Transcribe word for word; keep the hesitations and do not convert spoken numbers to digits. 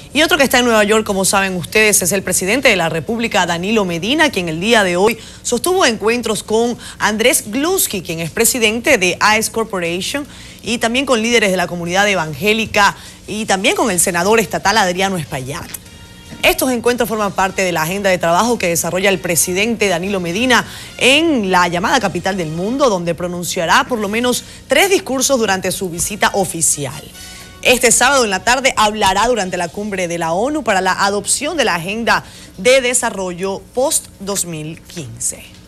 Y otro que está en Nueva York, como saben ustedes, es el presidente de la República, Danilo Medina, quien el día de hoy sostuvo encuentros con Andrés Gluski, quien es presidente de Aes Corporation, y también con líderes de la comunidad evangélica y también con el senador estatal Adriano Espaillat. Estos encuentros forman parte de la agenda de trabajo que desarrolla el presidente Danilo Medina en la llamada capital del mundo, donde pronunciará por lo menos tres discursos durante su visita oficial. Este sábado en la tarde hablará durante la cumbre de la ONU para la adopción de la Agenda de Desarrollo post dos mil quince.